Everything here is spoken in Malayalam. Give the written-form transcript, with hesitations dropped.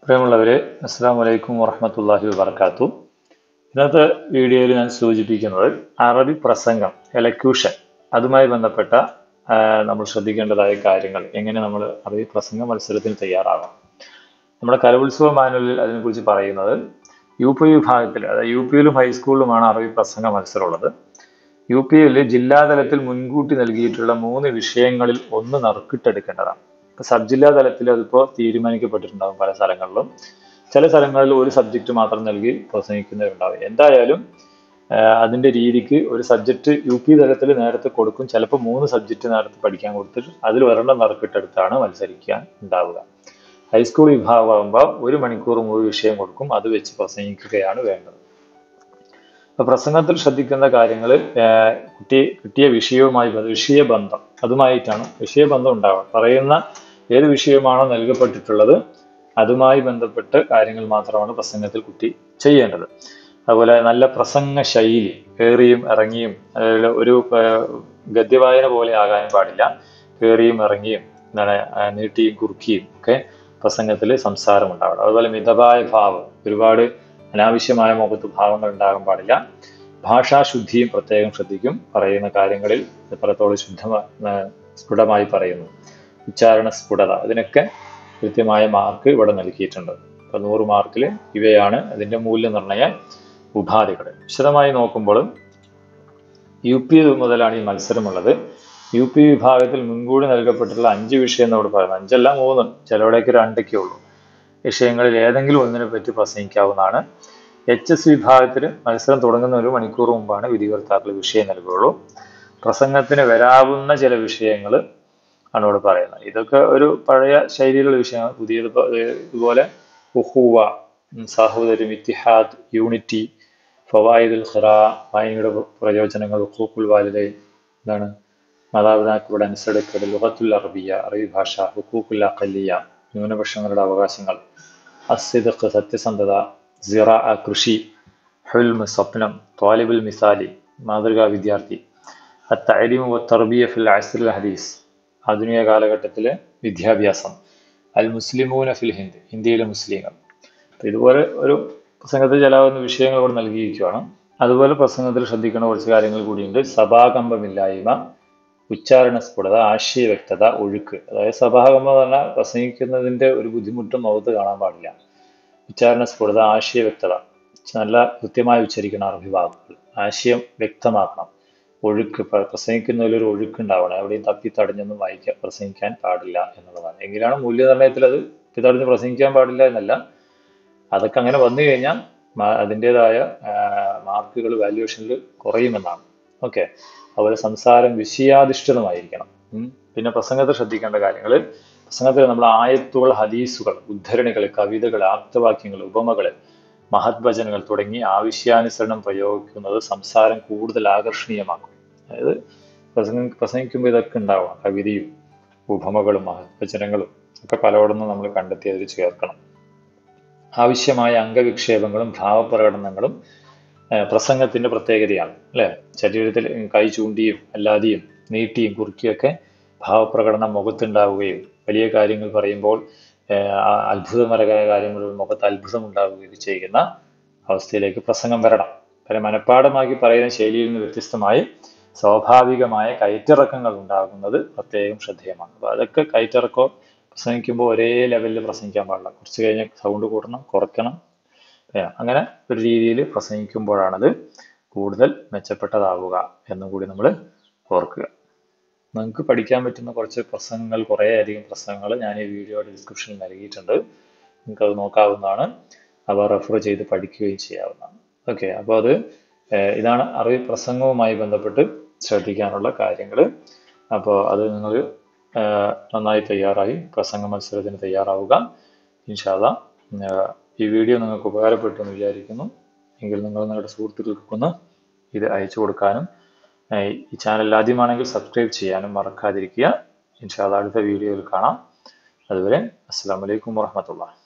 പ്രിയമുള്ളവരെ, അസ്സലാമു അലൈക്കും വറഹ്മത്തുള്ളാഹി വബറകാതുഹു. ഇന്നത്തെ വീഡിയോയിൽ ഞാൻ സൂചിപ്പിക്കുന്നത് അറബി പ്രസംഗം, എലക്യൂഷൻ, അതുമായി ബന്ധപ്പെട്ട നമ്മൾ ശ്രദ്ധിക്കേണ്ടതായ കാര്യങ്ങൾ, എങ്ങനെ നമ്മൾ അറബി പ്രസംഗ മത്സരത്തിന് തയ്യാറാകാം. നമ്മുടെ കലോത്സവ മാനുവലിൽ അതിനെക്കുറിച്ച് പറയുന്നത് UP വിഭാഗത്തിൽ, അതായത് UPയിലും ഹൈസ്കൂളിലുമാണ് അറബി പ്രസംഗ മത്സരം ഉള്ളത്. UPയിൽ ജില്ലാതലത്തിൽ മുൻകൂട്ടി നൽകിയിട്ടുള്ള 3 വിഷയങ്ങളിൽ ഒന്ന് നറുക്കിട്ടെടുക്കേണ്ടതാണ്. സബ് ജില്ലാ തലത്തിൽ അതിപ്പോൾ തീരുമാനിക്കപ്പെട്ടിട്ടുണ്ടാകും പല സ്ഥലങ്ങളിലും. ചില സ്ഥലങ്ങളിൽ ഒരു സബ്ജക്റ്റ് മാത്രം നൽകി പ്രസംഗിക്കുന്നവരുണ്ടാകും. എന്തായാലും അതിന്റെ രീതിക്ക് ഒരു സബ്ജക്റ്റ് UP തലത്തിൽ നേരത്തെ കൊടുക്കും. ചിലപ്പോൾ 3 സബ്ജക്റ്റ് നേരത്തെ പഠിക്കാൻ കൊടുത്തിട്ട് അതിൽ ഒരെണ്ണം നറുക്കിട്ടെടുത്താണ് മത്സരിക്കാൻ ഉണ്ടാവുക. ഹൈസ്കൂൾ വിഭാഗമാകുമ്പോൾ 1 മണിക്കൂർ 3 വിഷയം കൊടുക്കും, അത് വെച്ച് പ്രസംഗിക്കുകയാണ് വേണ്ടത്. അപ്പൊ പ്രസംഗത്തിൽ ശ്രദ്ധിക്കേണ്ട കാര്യങ്ങൾ, കിട്ടിയ വിഷയവുമായി വിഷയബന്ധം, അതുമായിട്ടാണ് വിഷയബന്ധം ഉണ്ടാവുക. പറയുന്ന ഏത് വിഷയമാണോ നൽകപ്പെട്ടിട്ടുള്ളത് അതുമായി ബന്ധപ്പെട്ട് കാര്യങ്ങൾ മാത്രമാണ് പ്രസംഗത്തിൽ കുട്ടി ചെയ്യേണ്ടത്. അതുപോലെ നല്ല പ്രസംഗ ശൈലി, ഏറിയും ഇറങ്ങിയും, ഒരു ഗദ്യവായന പോലെ ആകാനും പാടില്ല. ഏറിയും ഇറങ്ങിയും, നീട്ടിയും കുറുക്കിയും ഒക്കെ പ്രസംഗത്തിൽ സംസാരം ഉണ്ടാവണം. അതുപോലെ മിതമായ ഭാവം, ഒരുപാട് അനാവശ്യമായ മുഖത്ത് ഭാവങ്ങൾ ഉണ്ടാകാൻ പാടില്ല. ഭാഷാശുദ്ധിയും പ്രത്യേകം ശ്രദ്ധിക്കും. പറയുന്ന കാര്യങ്ങളിൽ എത്രത്തോളം സ്ഫുടമായി പറയുന്നു, ഉച്ചാരണ സ്ഫുടത, ഇതിനൊക്കെ കൃത്യമായ മാർക്ക് ഇവിടെ നൽകിയിട്ടുണ്ട്. ഇപ്പൊ 100 മാർക്കിൽ ഇവയാണ് അതിന്റെ മൂല്യനിർണയ ഉപാധികൾ. വിശദമായി നോക്കുമ്പോൾ UP മുതലാണ് ഈ മത്സരമുള്ളത്. UP വിഭാഗത്തിൽ മുൻകൂടി നൽകപ്പെട്ടിട്ടുള്ള 5 വിഷയം എന്നോട് പറയുന്നത്, 5 അല്ല 3, ചിലവിടേക്ക് 2 ഉള്ളൂ. വിഷയങ്ങളിൽ ഏതെങ്കിലും ഒന്നിനെ പറ്റി പ്രസംഗിക്കാവുന്നതാണ്. HS വിഭാഗത്തിൽ മത്സരം തുടങ്ങുന്ന 1 മണിക്കൂർ മുമ്പാണ് വിധികർത്താക്കൾ വിഷയം നൽകുകയുള്ളൂ. പ്രസംഗത്തിന് വരാവുന്ന ചില വിഷയങ്ങൾ ആണ് ഇവിടെ പറയുന്നത്. ഇതൊക്കെ ഒരു പഴയ ശൈലിയിലുള്ള വിഷയമാണ്. പുതിയത് ഇതുപോലെ ഉഹുവ, സാഹോദര്യം, ഇത്തിഹാദ്, യൂണിറ്റി, ഫവായിദുൽ ഖിറാ, വായനയുടെ പ്രയോജനങ്ങൾ, ഹുഖൂഖുൽ വാലിദൈൻ, എന്താണ് മാതാപിതാക്കളുടെ അനുസരിക്കൽ, ലുഗത്തുൽ അറബിയ, അറബി ഭാഷ, ഹുഖൂഖുൽ അഖലിയ, ന്യൂനപക്ഷങ്ങളുടെ അവകാശങ്ങൾ, അസ്സിദ്ഖ്, സത്യസന്ധത, സിറാഅ, കൃഷി, ഹുൽമ്, സ്വപ്നം, ത്വാലിബുൽ മിസാലി, മാതൃകാ വിദ്യാർത്ഥി, അത്തഅലീമു വത്തർബിയ ഫിൽ അസ്റിൽ ഹദീസ്, ആധുനിക കാലഘട്ടത്തിലെ വിദ്യാഭ്യാസം, അൽ മുസ്ലിമൂന ഫിൽ ഹിന്ദ്, ഇന്ത്യയിലെ മുസ്ലിങ്ങൾ. ഇതുപോലെ ഒരു പ്രസംഗത്തിൽ ചില വിഷയങ്ങൾ ഇവിടെ നൽകിയിരിക്കുകയാണ്. അതുപോലെ പ്രസംഗത്തിൽ ശ്രദ്ധിക്കേണ്ട കുറച്ച് കാര്യങ്ങൾ കൂടിയുണ്ട്. സഭാകമ്പമില്ലായ്മ, ഉച്ചാരണ സ്ഫുടത, ആശയ വ്യക്തത, ഒഴുക്ക്. അതായത് സഭാകമ്പം എന്ന് പറഞ്ഞാൽ പ്രസംഗിക്കുന്നതിന്റെ ഒരു ബുദ്ധിമുട്ടും മുഖത്ത് കാണാൻ പാടില്ല. ഉച്ചാരണ സ്ഫുടത, ആശയ വ്യക്തത, നല്ല കൃത്യമായി ഉച്ചരിക്കണം അറബി വാക്കുകൾ, ആശയം വ്യക്തമാക്കണം. ഒഴുക്ക്, പ്രസംഗിക്കുന്നതിൽ ഒരു ഒഴുക്കുണ്ടാവണം. എവിടെയും തപ്പിത്തടഞ്ഞൊന്നും പ്രസംഗിക്കാൻ പാടില്ല എന്നുള്ളതാണ്. എങ്കിലാണ് മൂല്യനിർണ്ണയത്തിൽ അത് തപ്പിത്തടഞ്ഞ് പ്രസംഗിക്കാൻ പാടില്ല എന്നല്ല, അതൊക്കെ അങ്ങനെ വന്നു കഴിഞ്ഞാൽ അതിൻ്റെതായ മാർക്കുകൾ വാല്യുവേഷനിൽ കുറയുമെന്നാണ്. ഓക്കെ. അതുപോലെ സംസാരം വിഷയാധിഷ്ഠിതമായിരിക്കണം. പിന്നെ പ്രസംഗത്തിൽ ശ്രദ്ധിക്കേണ്ട കാര്യങ്ങൾ, പ്രസംഗത്തിൽ നമ്മൾ ആയത്തുകൾ, ഹദീസുകൾ, ഉദ്ധരണികൾ, കവിതകൾ, ആപ്തവാക്യങ്ങൾ, ഉപമകൾ, മഹത്വചനങ്ങൾ തുടങ്ങി ആവശ്യാനുസരണം പ്രയോഗിക്കുന്നത് സംസാരം കൂടുതൽ ആകർഷണീയമാക്കും. അതായത് പ്രസംഗിക്കുമ്പോൾ ഇതൊക്കെ ഉണ്ടാവണം. കവിതയും ഉപമകളും മഹത്വചനങ്ങളും ഒക്കെ പലയിടത്തും നമ്മൾ കണ്ടെത്തി അതിൽ ചേർക്കണം. ആവശ്യമായ അംഗവിക്ഷേപങ്ങളും ഭാവപ്രകടനങ്ങളും പ്രസംഗത്തിന്റെ പ്രത്യേകതയാണ്, അല്ലെ? ശരീരത്തിൽ കൈ ചൂണ്ടിയും അല്ലാതെയും നീട്ടിയും കുറുക്കിയൊക്കെ ഭാവപ്രകടനം മുഖത്തുണ്ടാവുകയും, വലിയ കാര്യങ്ങൾ പറയുമ്പോൾ അത്ഭുതകരമായ കാര്യങ്ങൾ മുഖത്ത് അത്ഭുതം ഉണ്ടാവുകയും ചെയ്യുന്ന അവസ്ഥയിലേക്ക് പ്രസംഗം വരണം. പിന്നെ മനഃപ്പാഠമാക്കി പറയുന്ന ശൈലിയിൽ നിന്ന് വ്യത്യസ്തമായി സ്വാഭാവികമായ കയറ്റിറക്കങ്ങൾ ഉണ്ടാകുന്നത് പ്രത്യേകം ശ്രദ്ധേയമാണ്. അപ്പൊ അതൊക്കെ കയറ്റിറക്കോ, പ്രസംഗിക്കുമ്പോൾ ഒരേ ലെവലിൽ പ്രസംഗിക്കാൻ പാടില്ല. കുറച്ച് കഴിഞ്ഞ് സൗണ്ട് കൂട്ടണം, കുറയ്ക്കണം. അങ്ങനെ ഒരു രീതിയിൽ പ്രസംഗിക്കുമ്പോഴാണത് കൂടുതൽ മെച്ചപ്പെട്ടതാവുക എന്നും കൂടി നമ്മൾ ഓർക്കുക. നിങ്ങൾക്ക് പഠിക്കാൻ പറ്റുന്ന കുറച്ച് പ്രസംഗങ്ങൾ, കുറേ അധികം പ്രസംഗങ്ങൾ ഞാൻ ഈ വീഡിയോയുടെ ഡിസ്ക്രിപ്ഷനിൽ നൽകിയിട്ടുണ്ട്. നിങ്ങൾക്കത് നോക്കാവുന്നതാണ്. അവ റെഫർ ചെയ്ത് പഠിക്കുകയും ചെയ്യാവുന്നതാണ്. ഓക്കെ. അപ്പോൾ ഇതാണ് അറബി പ്രസംഗവുമായി ബന്ധപ്പെട്ട് ശ്രദ്ധിക്കാനുള്ള കാര്യങ്ങൾ. അപ്പോൾ അത് നിങ്ങൾ നന്നായി തയ്യാറായി പ്രസംഗ മത്സരത്തിന് തയ്യാറാവുക. ഇൻഷാ അല്ലാഹ്. ഈ വീഡിയോ നിങ്ങൾക്ക് ഉപകാരപ്പെട്ടു എന്ന് വിചാരിക്കുന്നു. എങ്കിൽ നിങ്ങൾ നിങ്ങളുടെ സുഹൃത്തുക്കൾക്കൊന്ന് ഇത് അയച്ചു കൊടുക്കാനും, ഈ ചാനൽ ആദ്യമാണെങ്കിൽ സബ്സ്ക്രൈബ് ചെയ്യാനും മറക്കാതിരിക്കുക. ഇൻഷാ അല്ലാഹ് അടുത്ത വീഡിയോയിൽ കാണാം. അതുവരെ അസ്സലാമു അലൈക്കും വറഹ്മത്തുള്ളാഹി.